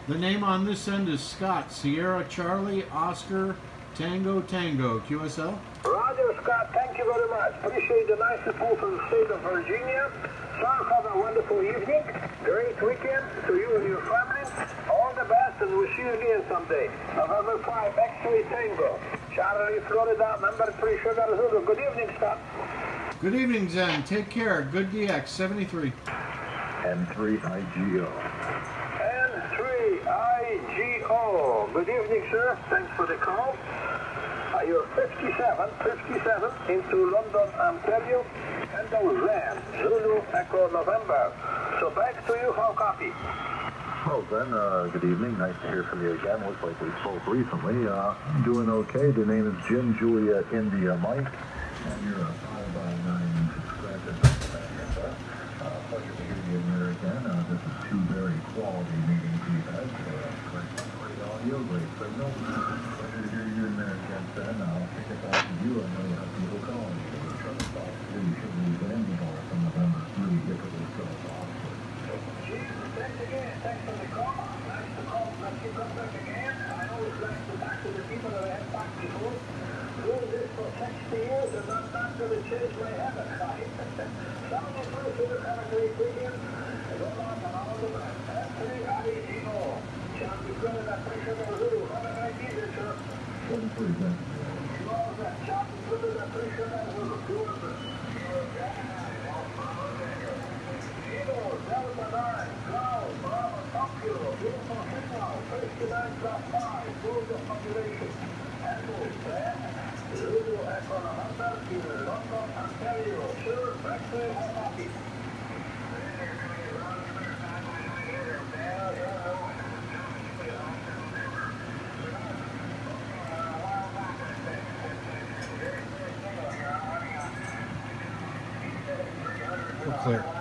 The name on this end is Scott, Sierra Charlie Oscar Tango Tango, QSL. Roger, Scott, thank you very much. Appreciate the nice support from the state of Virginia. Sir, have a wonderful evening. Great weekend to you and your family. All the best, and we'll see you again someday. November 5, X-ray Tango. Charlie, Florida, number 3, Sugar Zulu. Good evening, Scott. Good evening, Zen. Take care. Good DX, 73. N3IGO. N3IGO. Good evening, sir. Thanks for the call. You're 57 into London, Ontario, and Zen, Zulu Echo November. So back to you, how copy? Well, then, good evening. Nice to hear from you again. Looks like we spoke recently. Doing okay. The name is Jim Julia India Mike, and you're a 5x9 subscriber. Pleasure to hear you in there again. This is two very quality meetings we've had. Great audio, great signal. Pleasure to hear you in there again, Ben. I'll kick it back to you. I know you have people calling you. We're trying to talk to you. You should lose any ball from November 3 if it was going off. Thanks again. Thanks for the call. Nice to call. Let's keep on back again. I always like to talk to the people that I have talked before. Doing this for 60 years and not going to change my habits. Sound you through, sir. Have a great weekend. Good luck and all the best. N3IGO. Chance is good at Pressure Zulu. Have a nice evening, sir. What is that? You all that. Chance is good at Pressure Zulu. Delta 9, Cloud, Bravo, Tokyo, beautiful signal, 59.5, full of population. Echo, Zulu Echo November in London, Ontario. Sure, X-ray or copy. We're clear.